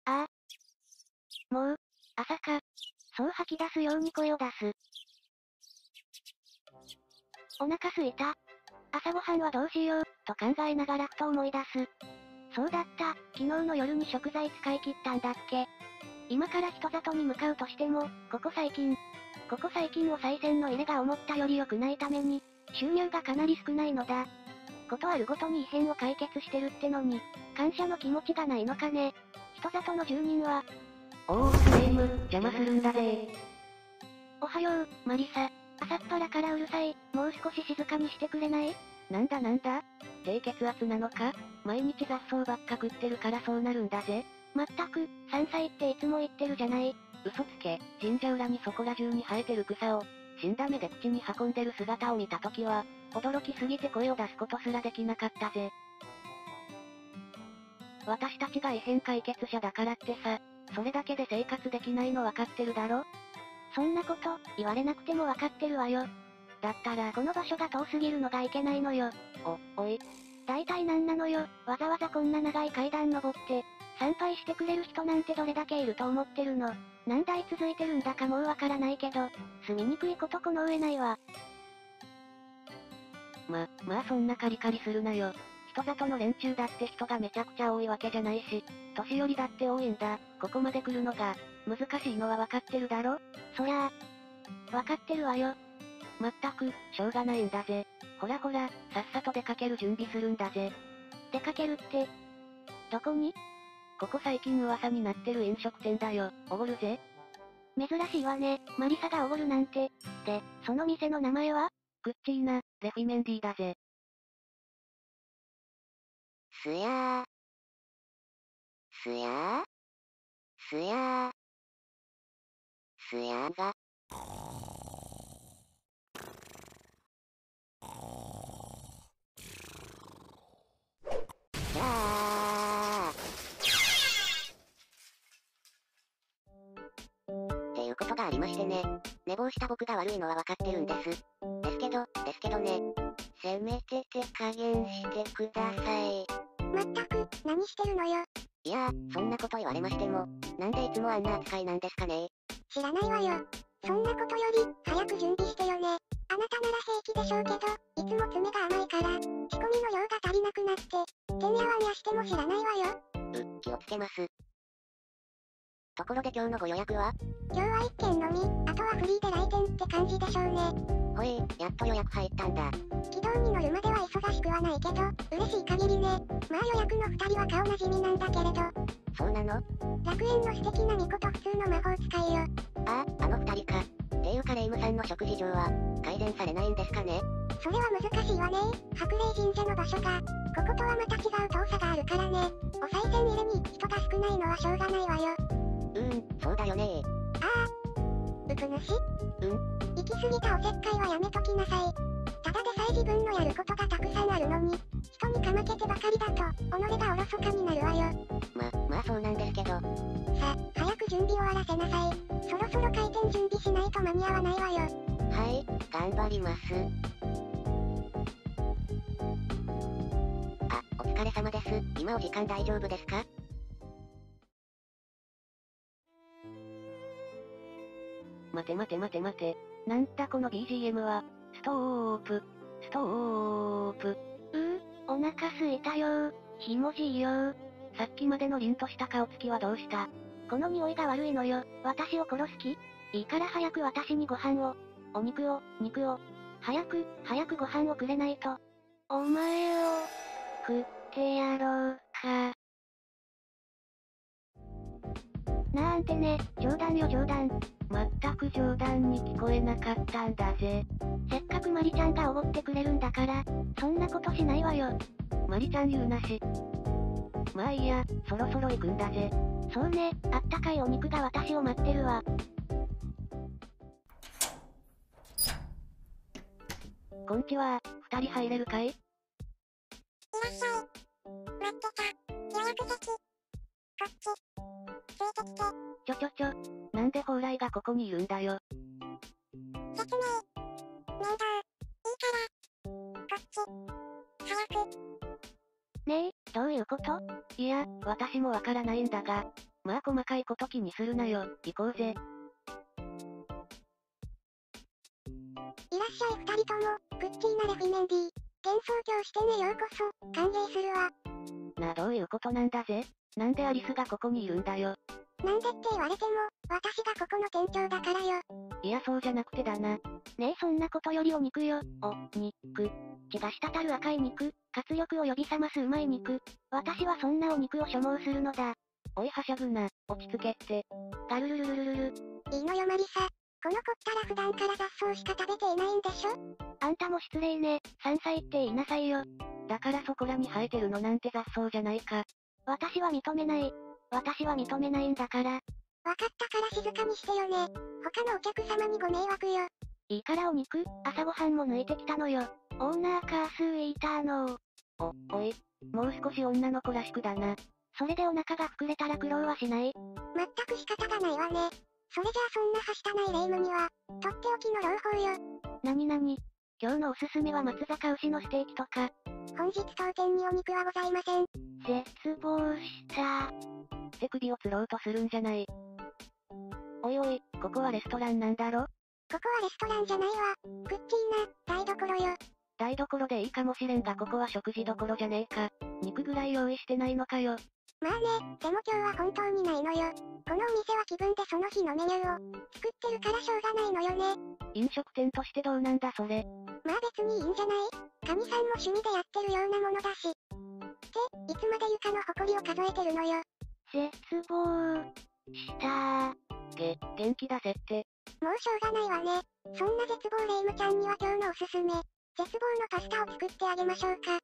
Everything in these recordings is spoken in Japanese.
ああ。もう、朝か。そう吐き出すように声を出す。お腹すいた。朝ごはんはどうしよう、と考えながらふと思い出す。そうだった、昨日の夜に食材使い切ったんだっけ。今から人里に向かうとしても、ここ最近お賽銭の入れが思ったより良くないために、収入がかなり少ないのだ。ことあるごとに異変を解決してるってのに、感謝の気持ちがないのかね。人里の住人は、 おースネーム、邪魔するんだぜ。 おはよう、マリサ。朝っぱらからうるさい、もう少し静かにしてくれない？ なんだなんだ？低血圧なのか？毎日雑草ばっか食ってるからそうなるんだぜ。 まったく、山菜っていつも言ってるじゃない。 嘘つけ、神社裏にそこら中に生えてる草を、死んだ目で口に運んでる姿を見たときは、驚きすぎて声を出すことすらできなかったぜ。私たちが異変解決者だからってさ、それだけで生活できないのわかってるだろ？ そんなこと、言われなくてもわかってるわよ。 だったら、 この場所が遠すぎるのがいけないのよ。 おい。 大体なんなのよ、わざわざこんな長い階段登って、参拝してくれる人なんてどれだけいると思ってるの。何代続いてるんだかもうわからないけど、住みにくいことこの上ないわ。 まあそんなカリカリするなよ。人里の連中だって人がめちゃくちゃ多いわけじゃないし、年寄りだって多いんだ。ここまで来るのが、難しいのはわかってるだろ？ そりゃあ、わかってるわよ。 まったく、しょうがないんだぜ。ほらほら、さっさと出かける準備するんだぜ。 出かけるって、どこに？ ここ最近噂になってる飲食店だよ。おごるぜ。 珍しいわね、マリサがおごるなんて。で、その店の名前は？ クッチーナ、レフィメンディーだぜ。 すやー。すやー。すやー。すやが。じゃー。っていうことがありましてね。寝坊した僕が悪いのはわかってるんです。ですけどね。せめて手加減してください。 まったく、何してるのよ。 いやー、そんなこと言われましても、なんでいつもあんな扱いなんですかね。 知らないわよ。そんなことより、早く準備してよね。あなたなら平気でしょうけど、いつも爪が甘いから、仕込みの量が足りなくなって、手に合わんやしても知らないわよ。 気をつけます。ところで今日のご予約は？ 今日は1件のみ、あとはフリーで来店って感じでしょうね。 ほい、やっと予約入ったんだ。 軌道に乗るまでは忙しくはないけど、嬉しい限りね。まあ予約の2人は顔なじみなんだけれど。 そうなの？ 楽園の素敵な巫女と普通の魔法使いよ。 あの2人か。っていうかレイムさんの食事上は、改善されないんですかね？ それは難しいわね。白霊神社の場所が、こことはまた違う遠さがあるからね。お賽銭入れに行く人が少ないのはしょうがないわよ。 そうだよねうぷ主？行き過ぎたおせっかいはやめときなさい。ただでさえ自分のやることがたくさんあるのに、人にかまけてばかりだと、己がおろそかになるわよ。 まあそうなんですけど。 早く準備終わらせなさい。そろそろ開店準備しないと間に合わないわよ。 はい、頑張ります。お疲れ様です。今お時間大丈夫ですか？ 待て。なんだこの BGM は。ストープ。 お腹すいたよー。ひもじいよー。 さっきまでの凛とした顔つきはどうした？ この匂いが悪いのよ。私を殺す気？いいから早く私にご飯を。お肉を。早くご飯をくれないと。お前を、食ってやろうか。なんてね、冗談よ冗談。 まったく冗談に聞こえなかったんだぜ。 せっかくマリちゃんがおごってくれるんだから、そんなことしないわよ。 マリちゃん言うなし。まあいいや、そろそろ行くんだぜ。 そうね、あったかいお肉が私を待ってるわ。 こんちは、2人入れるかい？ いらっしゃい。待ってた。予約席。こっち。ついてきて。 なんで蓬莱がここにいるんだよ。 説明。面倒。いいから。こっち。早く。ねえ、どういうこと？ いや、私もわからないんだが。 まあ細かいこと気にするなよ、行こうぜ。 いらっしゃい二人とも、プッチーナレフィメンディ。幻想郷してねようこそ、歓迎するわ。 なあどういうことなんだぜ。なんでアリスがここにいるんだよ。 なんでって言われても、私がここの店長だからよ。 いやそうじゃなくてだな。 ねえそんなことよりお肉よ。肉。血が滴る赤い肉、活力を呼び覚ますうまい肉。私はそんなお肉を所望するのだ。 おいはしゃぐな、落ち着けって。 ガルルルルルルル。いいのよマリサ。この子ったら普段から雑草しか食べていないんでしょ？あんたも失礼ね、山菜って言いなさいよ。 だからそこらに生えてるのなんて雑草じゃないか。 私は認めない。私は認めないんだから。わかったから静かにしてよね。他のお客様にご迷惑よ。いいからお肉、朝ごはんも抜いてきたのよ。オーナーカースーイーターのおい、もう少し女の子らしくだな。 それでお腹が膨れたら苦労はしない。全く仕方がないわね。それじゃあそんなはしたない霊夢には、とっておきの朗報よ。なになに？今日のおすすめは松坂牛のステーキとか。本日当店にお肉はございません。絶望した。 手首を吊ろうとするんじゃない。おいおい、ここはレストランなんだろ？ ここはレストランじゃないわ。プッチーナ、台所よ。 台所でいいかもしれんがここは食事どころじゃねえか。肉ぐらい用意してないのかよ。 まあね、でも今日は本当にないのよ。このお店は気分でその日のメニューを作ってるからしょうがないのよね。 飲食店としてどうなんだそれ。 まあ別にいいんじゃない？神さんも趣味でやってるようなものだし。って、いつまで床の埃を数えてるのよ。絶望した元気だぜって。 もうしょうがないわね。そんな絶望霊夢ちゃんには今日のおすすめ。絶望のパスタを作ってあげましょうか。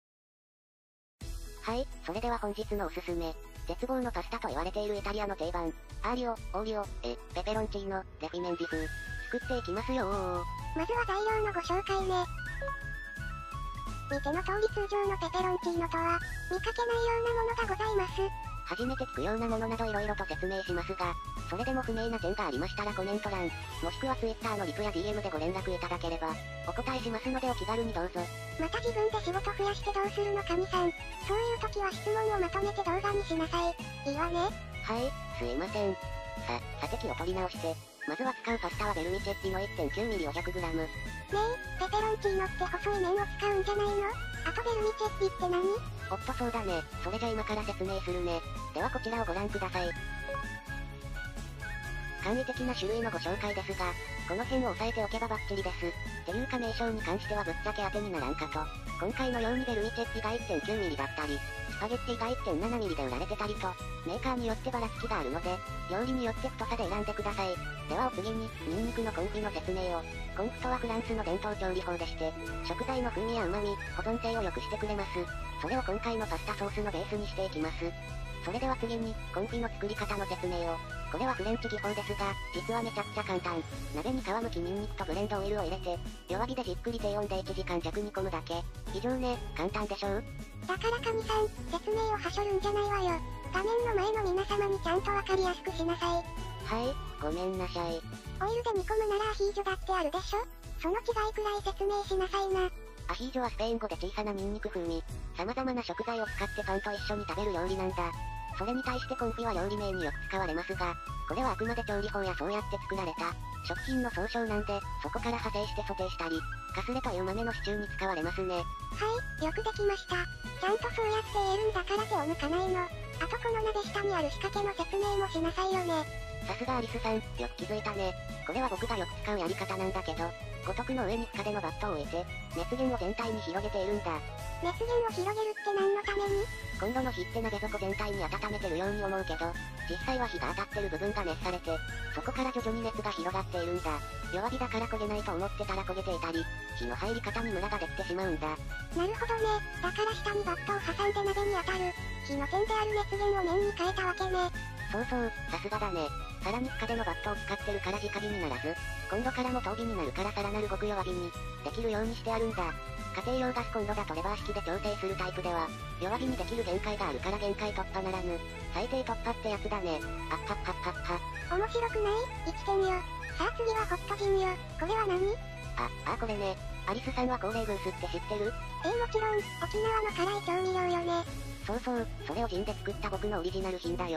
はい、それでは本日のおすすめ。絶望のパスタと言われているイタリアの定番。アーリオ、オーリオ、ペペロンチーノ、レフィメンディ風。作っていきますよー。 まずは材料のご紹介ね。見ての通り通常のペペロンチーノとは、見かけないようなものがございます。 初めて聞くようなものなど色々と説明しますが、それでも不明な点がありましたらコメント欄、もしくは Twitter のリプや DM でご連絡いただければ、お答えしますのでお気軽にどうぞ。 また自分で仕事増やしてどうするの神さん。そういう時は質問をまとめて動画にしなさい。いいわね。 はい、すいません。さて気を取り直して、まずは使うパスタはベルミチェッティの 1.9mm を 100g。 ねえ、ペペロンチーノって細い麺を使うんじゃないの？あとベルミチェッティって何？ おっとそうだね。それじゃ今から説明するね。ではこちらをご覧ください。簡易的な種類のご紹介ですが、この辺を押さえておけばバッチリです。ていうか名称に関してはぶっちゃけ当てにならんかと。今回のようにベルミチェッティが 1.9mm だったり、スパゲッティが 1.7mm で売られてたりと、メーカーによってばらつきがあるので、料理によって太さで選んでください。ではお次に、ニンニクのコンフィの説明を。コンフとはフランスの伝統調理法でして、食材の風味や旨味、保存性を良くしてくれます。それを今回のパスタソースのベースにしていきます。それでは次に、コンフィの作り方の説明を。これはフレンチ技法ですが、実はめちゃくちゃ簡単。鍋に皮むきニンニクとブレンドオイルを入れて、弱火でじっくり低温で1時間弱煮込むだけ。以上ね、簡単でしょう？ だから神さん、説明をはしょるんじゃないわよ。画面の前の皆様にちゃんとわかりやすくしなさい。 はい、ごめんなさい。 オイルで煮込むならアヒージョだってあるでしょ？その違いくらい説明しなさいな。 アヒージョはスペイン語で小さなニンニク風味。様々な食材を使ってパンと一緒に食べる料理なんだ。それに対してコンフィは料理名によく使われますが、これはあくまで調理法やそうやって作られた食品の総称なんで、そこから派生してソテーしたり、カスレという豆のシチューに使われますね。 はい、よくできました。ちゃんとそうやって言えるんだから手を抜かないの。あとこの鍋下にある仕掛けの説明もしなさいよね。 さすがアリスさん、よく気づいたね。これは僕がよく使うやり方なんだけど、五徳の上に深手のバットを置いて、熱源を全体に広げているんだ。 熱源を広げるって何のために？ コンロの火って鍋底全体に温めてるように思うけど、実際は火が当たってる部分が熱されて、そこから徐々に熱が広がっているんだ。弱火だから焦げないと思ってたら焦げていたり、火の入り方にムラができてしまうんだ。 なるほどね。だから下にバットを挟んで鍋に当たる。火の点である熱源を面に変えたわけね。 そうそう、さすがだね。さらに深手のバットを使ってるから直火にならず、コンロからも遠火になるからさらなる極弱火にできるようにしてあるんだ。家庭用ガスコンロだとレバー式で調整するタイプでは、弱火にできる限界があるから限界突破ならぬ、最低突破ってやつだね。あっはっはっはっは。 面白くない？1点よ。さあ次はホットジンよ。これは何？ これね。アリスさんは高麗グースって知ってる？ もちろん、沖縄の辛い調味料よね。 そうそう、それをジンで作った僕のオリジナル品だよ。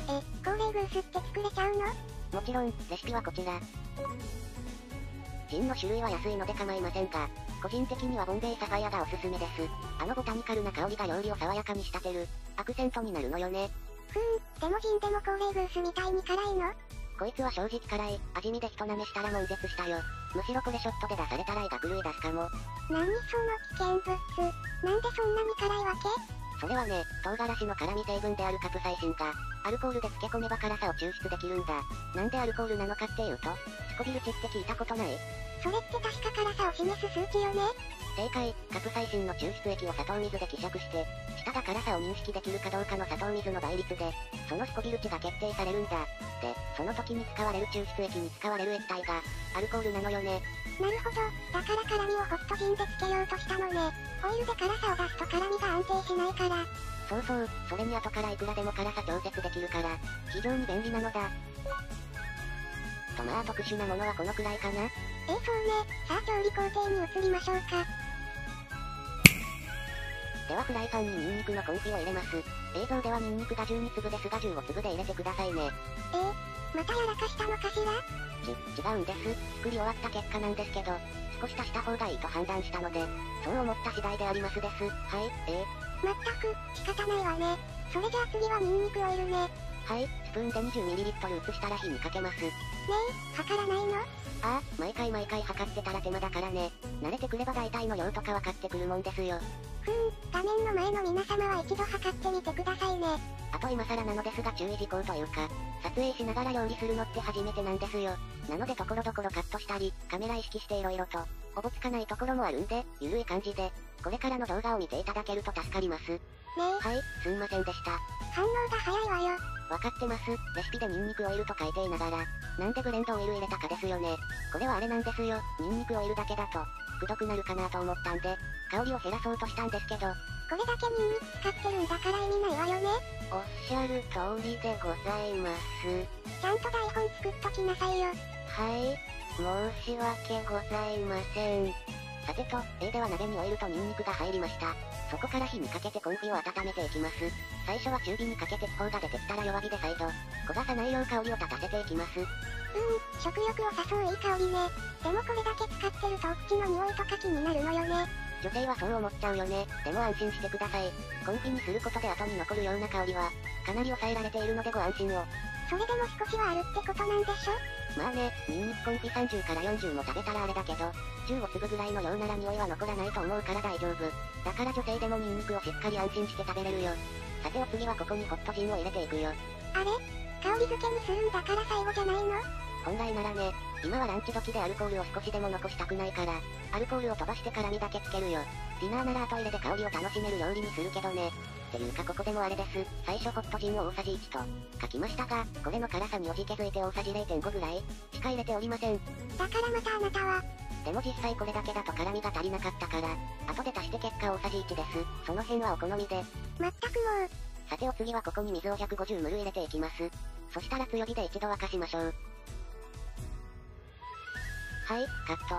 高齢グースって作れちゃうの？ もちろん、レシピはこちら。ジンの種類は安いので構いませんが、個人的にはボンベイサファイアがおすすめです。ボタニカルな香りが料理を爽やかに仕立てる、アクセントになるのよね。 でもジンでも高齢グースみたいに辛いの？ こいつは正直辛い、味見で一舐めしたら悶絶したよ。むしろこれショットで出されたら医学類出すかも。 何その危険物質、なんでそんなに辛いわけ？ それはね、唐辛子の辛味成分であるカプサイシンが、アルコールで漬け込めば辛さを抽出できるんだ。なんでアルコールなのかっていうと、スコビル値って聞いたことない？ それって確か辛さを示す数値よね？ 正解、カプサイシンの抽出液を砂糖水で希釈して、舌が辛さを認識できるかどうかの砂糖水の倍率で、そのスコビル値が決定されるんだ。で、その時に使われる抽出液に使われる液体が、アルコールなのよね。 なるほど、だから辛味をホットジンでつけようとしたのね。オイルで辛さを出すと辛味が安定しないから。 そうそう、それに後からいくらでも辛さ調節できるから、非常に便利なのだ。とまあ特殊なものはこのくらいかな。 そうね、さあ調理工程に移りましょうか。 ではフライパンにニンニクのコンフィを入れます。映像ではニンニクが12粒ですが15粒で入れてくださいね。 またやらかしたのかしら？ 違うんです。作り終わった結果なんですけど、少し足した方がいいと判断したので、そう思った次第でありますです。はい、 まったく、仕方ないわね。それじゃあ次はニンニクオイルね。 はい、スプーンで 20ml 移したら火にかけます。 ねえ、測らないの？ ああ、毎回測ってたら手間だからね。慣れてくれば大体の量とか分かってくるもんですよ。 画面の前の皆様は一度測ってみてくださいね。 あと今更なのですが注意事項というか、撮影しながら料理するのって初めてなんですよ。なので所々カットしたり、カメラ意識して色々と、おぼつかないところもあるんで、ゆるい感じで、これからの動画を見ていただけると助かります。 ねえ。 はい、すんませんでした。 反応が早いわよ。 わかってます。レシピでニンニクオイルと書いていながら、なんでブレンドオイル入れたかですよね。これはあれなんですよ。ニンニクオイルだけだと、くどくなるかなと思ったんで、香りを減らそうとしたんですけど。 これだけニンニク使ってるんだから意味ないわよね。 おっしゃる通りでございます。 ちゃんと台本作っときなさいよ。 はい、申し訳ございません。さてと、では鍋にオイルとニンニクが入りました。そこから火にかけてコンフィを温めていきます。最初は中火にかけて気泡が出てきたら弱火で再度、焦がさないよう香りを立たせていきます。 食欲を誘ういい香りね。でもこれだけ使ってるとお口の匂いとか気になるのよね。 女性はそう思っちゃうよね。でも安心してください。コンフィにすることで後に残るような香りは、かなり抑えられているのでご安心を。 それでも少しはあるってことなんでしょ？ まあね、ニンニクコンフィ30から40も食べたらあれだけど、15粒ぐらいの量なら匂いは残らないと思うから大丈夫。だから女性でもニンニクをしっかり安心して食べれるよ。さてお次はここにホットジンを入れていくよ。 あれ？香り付けにするんだから最後じゃないの？ 本来ならね、今はランチ時でアルコールを少しでも残したくないから、アルコールを飛ばして辛味だけつけるよ。ディナーなら後入れで香りを楽しめる料理にするけどね。っていうかここでもあれです。最初ホットジンを大さじ1と書きましたが、これの辛さにおじけづいて大さじ 0.5 ぐらいしか入れておりません。 だからまたあなたは。 でも実際これだけだと辛味が足りなかったから、後で足して結果大さじ1です。その辺はお好みで。 まったくもう。 さてお次はここに水を 150ml 入れていきます。そしたら強火で一度沸かしましょう。はい、カット。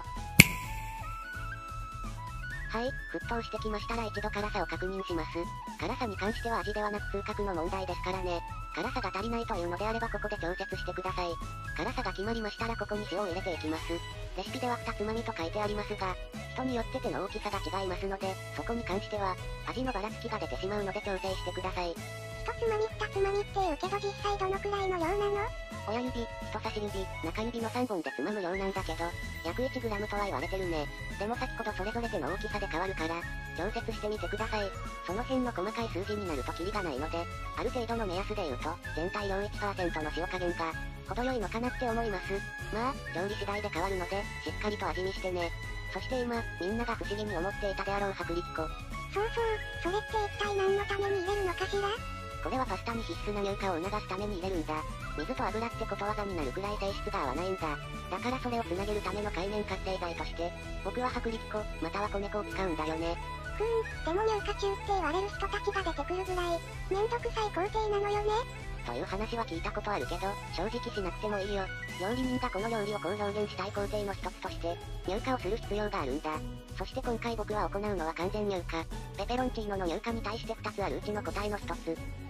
はい、沸騰してきましたら一度辛さを確認します。辛さに関しては味ではなく痛覚の問題ですからね。辛さが足りないというのであればここで調節してください。辛さが決まりましたらここに塩を入れていきます。レシピでは2つまみと書いてありますが、人によって手の大きさが違いますので、そこに関しては、味のばらつきが出てしまうので調整してください。 1つまみ2つまみって言うけど実際どのくらいの量なの？ 親指、人差し指、中指の3本でつまむ量なんだけど、約 1g とは言われてるね。でも先ほどそれぞれ手の大きさで変わるから、調節してみてください。その辺の細かい数字になるとキリがないので、ある程度の目安で言うと、全体量 1% の塩加減が、程よいのかなって思います。まあ、調理次第で変わるので、しっかりと味見してね。そして今、みんなが不思議に思っていたであろう薄力粉。 そうそう、それって一体何のために入れるのかしら？ これはパスタに必須な乳化を促すために入れるんだ。水と油ってことわざになるくらい性質が合わないんだ。だからそれをつなげるための界面活性剤として、僕は薄力粉、または米粉を使うんだよね。 でも乳化中って言われる人たちが出てくるぐらい、めんどくさい工程なのよね。 という話は聞いたことあるけど、正直しなくてもいいよ。料理人がこの料理をこう表現したい工程の一つとして、乳化をする必要があるんだ。そして今回僕は行うのは完全乳化。ペペロンチーノの乳化に対して2つあるうちの答えの1つ。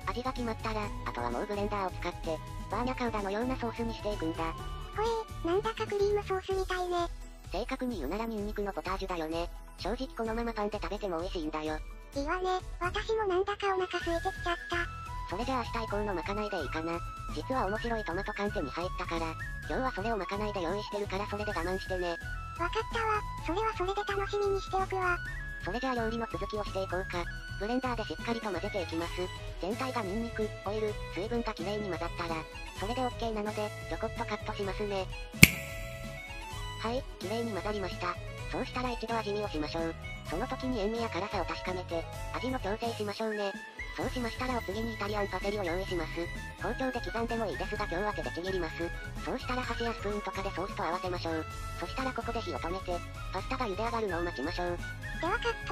味が決まったら、あとはもうブレンダーを使って、バーニャカウダのようなソースにしていくんだ。 ほなんだかクリームソースみたいね。 正確に言うならニンニクのポタージュだよね。正直このままパンで食べても美味しいんだよ。 いいわね、私もなんだかお腹空いてきちゃった。 それじゃあ明日以降のまかないでいいかな。実は面白いトマト缶手に入ったから、今日はそれをまかないで用意してるからそれで我慢してね。 わかったわ、それはそれで楽しみにしておくわ。 それじゃあ料理の続きをしていこうか。ブレンダーでしっかりと混ぜていきます。全体がニンニク、オイル、水分がきれいに混ざったら、それで OK なので、ちょこっとカットしますね。はい、きれいに混ざりました。そうしたら一度味見をしましょう。その時に塩味や辛さを確かめて、味の調整しましょうね。そうしましたらお次にイタリアンパセリを用意します。包丁で刻んでもいいですが今日は手でちぎります。そうしたら箸やスプーンとかでソースと合わせましょう。そしたらここで火を止めて、パスタが茹で上がるのを待ちましょう。 ではカット。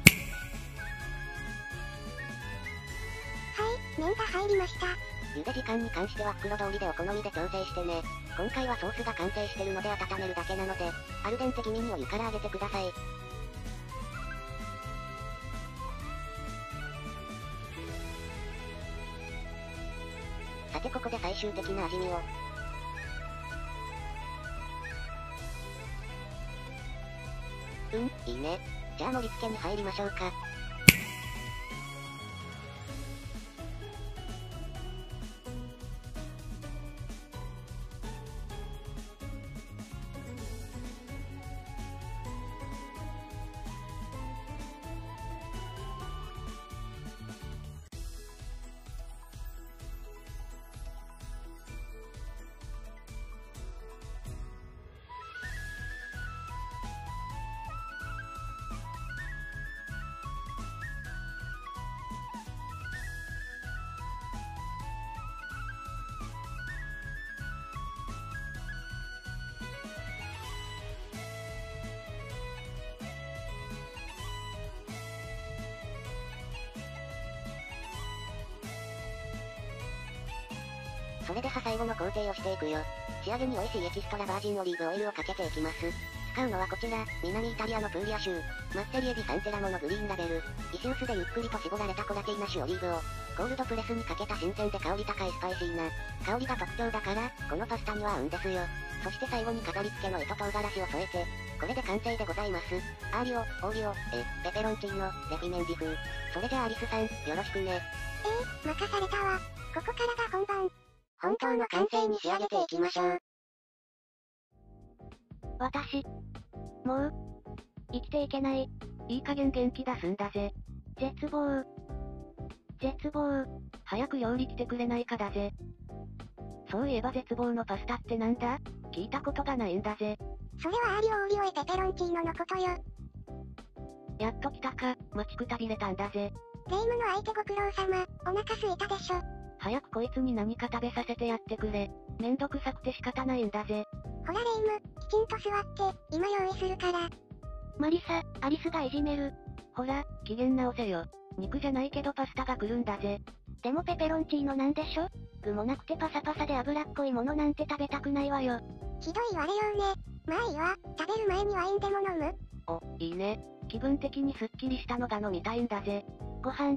はい、麺が入りました。 茹で時間に関しては袋通りでお好みで調整してね。今回はソースが完成してるので温めるだけなので、アルデンテ気味にお湯から揚げてください。さてここで最終的な味見を。いいね。じゃあ盛り付けに入りましょうか。それでは最後の工程をしていくよ。仕上げに美味しいエキストラバージンオリーブオイルをかけていきます。使うのはこちら、南イタリアのプーリア州、マッセリエ・ディ・サンテラモのグリーンラベル、石臼でゆっくりと絞られたコラティーナ種オリーブを、コールドプレスにかけた新鮮で香り高いスパイシーな、香りが特徴だから、このパスタには合うんですよ。そして最後に飾り付けの糸唐辛子を添えて、これで完成でございます。アーリオ、オーリオ、ペペロンチーノ、レフィメンディ風。それじゃあアリスさん、よろしくね。 任されたわ。ここからが本番。 本当の完成に仕上げていきましょう。 私、もう、生きていけない。いい加減元気出すんだぜ。絶望。絶望。早く料理来てくれないかだぜ。そういえば絶望のパスタってなんだ？聞いたことがないんだぜ。 それはアーリオオーリオエペペロンチーノのことよ。 やっと来たか、待ちくたびれたんだぜ。 霊夢の相手ご苦労様、お腹すいたでしょ。 早くこいつに何か食べさせてやってくれ。めんどくさくて仕方ないんだぜ。 ほら霊夢、きちんと座って、今用意するから。 マリサ、アリスがいじめる。ほら、機嫌直せよ。肉じゃないけどパスタが来るんだぜ。 でもペペロンチーノなんでしょ？ 具もなくてパサパサで脂っこいものなんて食べたくないわよ。 ひどい言われようね。まあいいわ、食べる前にワインでも飲む？ お、いいね。気分的にスッキリしたのが飲みたいんだぜ。ご飯。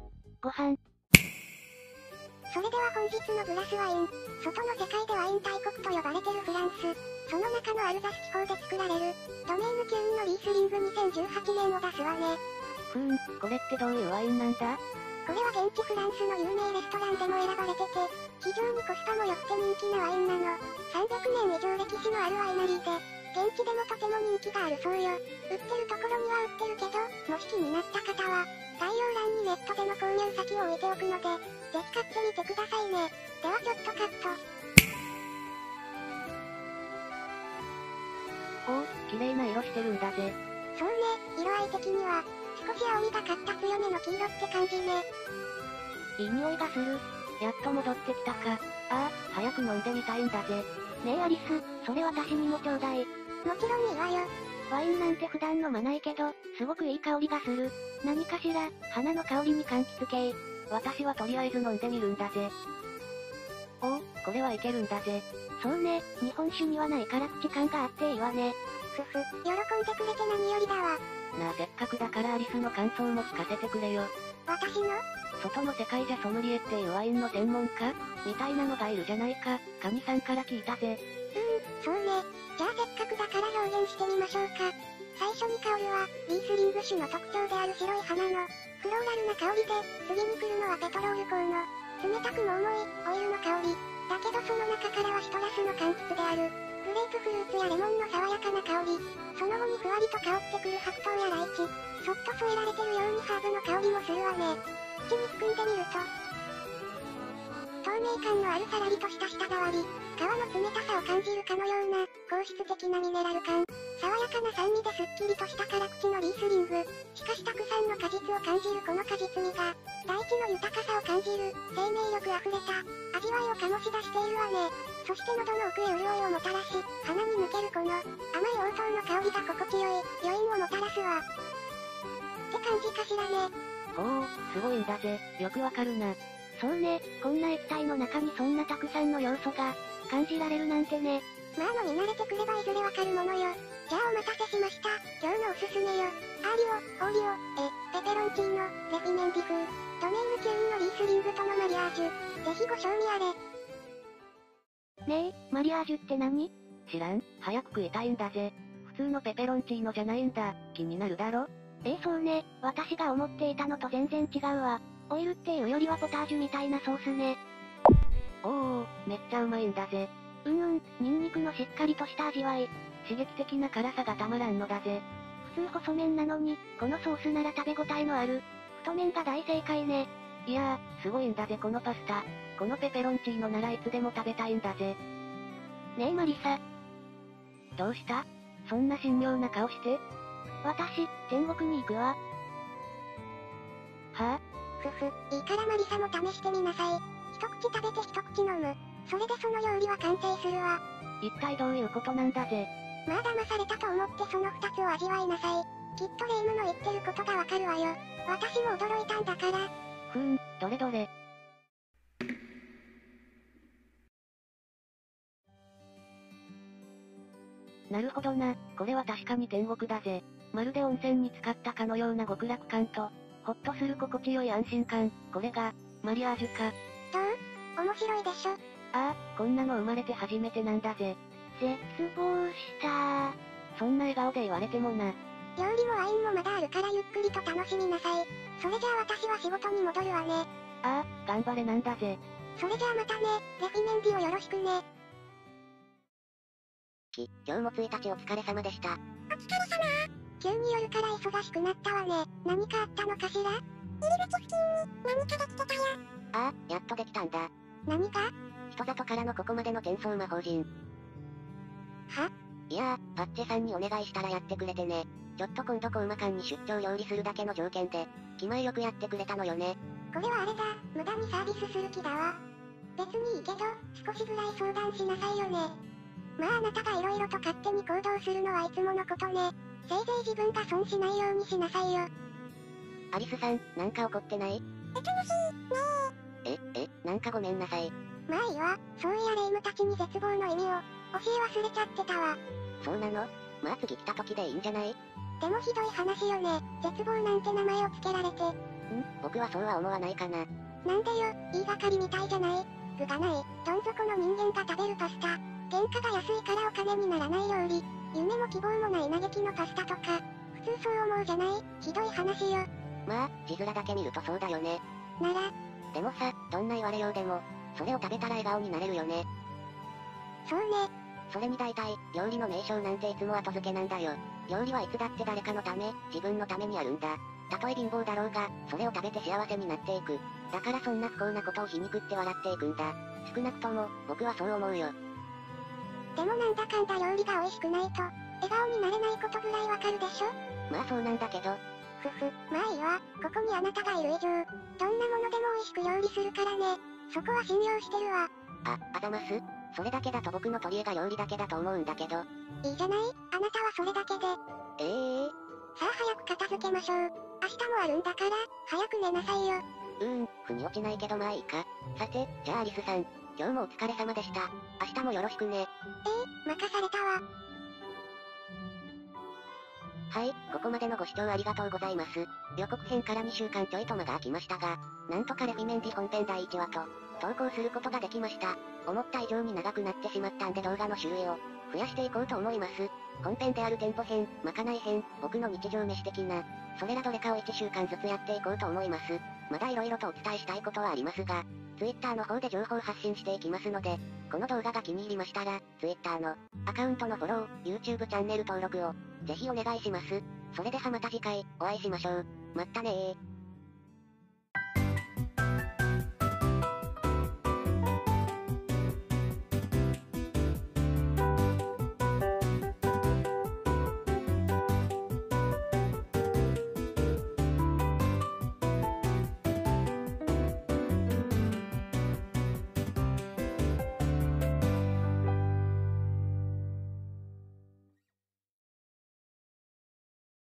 それでは本日のグラスワイン、外の世界でワイン大国と呼ばれてるフランス、その中のアルザス地方で作られる、ドメーヌキューンのリースリング2018年を出すわね。 これってどういうワインなんだ？ これは現地フランスの有名レストランでも選ばれてて、非常にコスパも良くて人気なワインなの。300年以上歴史のあるワイナリーで、現地でもとても人気があるそうよ。売ってるところには売ってるけど、もし気になった方は、概要欄にネットでの購入先を置いておくので、ぜひ買ってみてくださいね。ではちょっとカット。 おお、綺麗な色してるんだぜ。 そうね、色合い的には、少し青みがかった強めの黄色って感じね。 いい匂いがする。やっと戻ってきたか。ああ、早く飲んでみたいんだぜ。 ねえアリス、それ私にもちょうだい。もちろんいいわよ。 ワインなんて普段飲まないけど、すごくいい香りがする。何かしら、花の香りに柑橘系。私はとりあえず飲んでみるんだぜ。おお、これはいけるんだぜ。 そうね、日本酒にはない辛口感があっていいわね。喜んでくれて何よりだわ。 なあせっかくだからアリスの感想も聞かせてくれよ。 私の外の世界じゃソムリエっていうワインの専門家みたいなのがいるじゃないか。カニさんから聞いたぜ。 そうね。じゃあせっかくだから表現してみましょうか。最初に香るは、リースリング種の特徴である白い花の、フローラルな香りで、次に来るのはペトロール香の、冷たくも重い、オイルの香り。だけどその中からはシトラスの柑橘である。グレープフルーツやレモンの爽やかな香り。その後にふわりと香ってくる白桃やライチ。そっと添えられてるようにハーブの香りもするわね。口に含んでみると、透明感のあるさらりとした舌触り。皮の冷たさを感じるかのような、硬質的なミネラル感。爽やかな酸味ですっきりとした辛口のリースリング。しかしたくさんの果実を感じるこの果実味が、大地の豊かさを感じる、生命力あふれた、味わいを醸し出しているわね。そして喉の奥へ潤いをもたらし、鼻に抜けるこの、甘い応答の香りが心地よい、余韻をもたらすわ。って感じかしらね。 ほう、すごいんだぜ。よくわかるな。 そうね、こんな液体の中にそんなたくさんの要素が、感じられるなんてね。まあ飲み慣れてくればいずれわかるものよ。じゃあお待たせしました。今日のおすすめよ。アーリオ、ペペロンチーノ、レフィメンディ風、ドメイヌキューンのリースリングとのマリアージュ。ぜひご賞味あれ。ねえ、マリアージュって何？ 知らん。早く食いたいんだぜ。普通のペペロンチーノじゃないんだ。気になるだろ？ そうね。私が思っていたのと全然違うわ。オイルっていうよりはポタージュみたいなソースね。 めっちゃうまいんだぜ。 ニンニクのしっかりとした味わい。 刺激的な辛さがたまらんのだぜ。 普通細麺なのに、このソースなら食べ応えのある。太麺が大正解ね。 いやー、すごいんだぜこのパスタ。このペペロンチーノならいつでも食べたいんだぜ。 ねえマリサ。 どうした？そんな神妙な顔して。 私、天国に行くわ。 はぁ？ いいからマリサも試してみなさい。一口食べて一口飲む。それでその料理は完成するわ。 一体どういうことなんだぜ。 まあ騙されたと思ってその二つを味わいなさい。きっとレイムの言ってることがわかるわよ。私も驚いたんだから。 どれどれ。なるほどな、これは確かに天国だぜ。まるで温泉に浸かったかのような極楽感と、ほっとする心地よい安心感、これが、マリアージュか。 どう？面白いでしょ？ こんなの生まれて初めてなんだぜ。 絶望したー。 そんな笑顔で言われてもな。 料理もワインもまだあるからゆっくりと楽しみなさい。それじゃあ私は仕事に戻るわね。 頑張れなんだぜ。 それじゃあまたね、レフィメンディをよろしくね。 今日も1日お疲れ様でした。 お疲れ様。急に夜から忙しくなったわね。何かあったのかしら？入り口付近に何かできてたよ。 やっとできたんだ。 何か？ 人里からのここまでの転送魔法陣。いやー、パッチェさんにお願いしたらやってくれてね。ちょっと今度コウマ館に出張料理するだけの条件で、気前よくやってくれたのよね。 これはあれだ、無駄にサービスする気だわ。別にいいけど、少しぐらい相談しなさいよね。まああなたが色々と勝手に行動するのはいつものことね。せいぜい自分が損しないようにしなさいよ。 アリスさん、なんか怒ってない？ 楽しい、ねえ、なんかごめんなさい。 まあいいわ、そういやレイムたちに絶望の意味を、教え忘れちゃってたわ。 そうなの？まあ次来た時でいいんじゃない？ でもひどい話よね、絶望なんて名前を付けられて。 僕はそうは思わないかな。 なんでよ、言いがかりみたいじゃない。具がない、どん底の人間が食べるパスタ。原価が安いからお金にならない料理。夢も希望もない嘆きのパスタとか。普通そう思うじゃない？ひどい話よ。 まあ、字面だけ見るとそうだよね。 なら。 でもさ、どんな言われようでも、それを食べたら笑顔になれるよね。 そうね。 それに大体、料理の名称なんていつも後付けなんだよ。料理はいつだって誰かのため、自分のためにあるんだ。たとえ貧乏だろうが、それを食べて幸せになっていく。だからそんな不幸なことを皮肉って笑っていくんだ。少なくとも、僕はそう思うよ。 でもなんだかんだ料理が美味しくないと、笑顔になれないことぐらいわかるでしょ？ まあそうなんだけど。 まあいいわ、ここにあなたがいる以上、どんなものでも美味しく料理するからね。そこは信用してるわ。 あざます？それだけだと僕の取り柄が料理だけだと思うんだけど。 いいじゃない、あなたはそれだけで。さあ早く片付けましょう。明日もあるんだから、早く寝なさいよ。 腑に落ちないけどまあいいか。さて、じゃあアリスさん、今日もお疲れ様でした。明日もよろしくね。 任されたわ。 はい、ここまでのご視聴ありがとうございます。予告編から2週間ちょいと間が空きましたが、なんとかレフィメンディ本編第1話と、投稿することができました。思った以上に長くなってしまったんで動画の種類を増やしていこうと思います。本編である店舗編、まかない編、僕の日常飯的な、それらどれかを1週間ずつやっていこうと思います。まだ色々とお伝えしたいことはありますが、Twitter の方で情報発信していきますので、この動画が気に入りましたら、Twitter のアカウントのフォロー、YouTube チャンネル登録を、ぜひお願いします。それではまた次回、お会いしましょう。まったねー。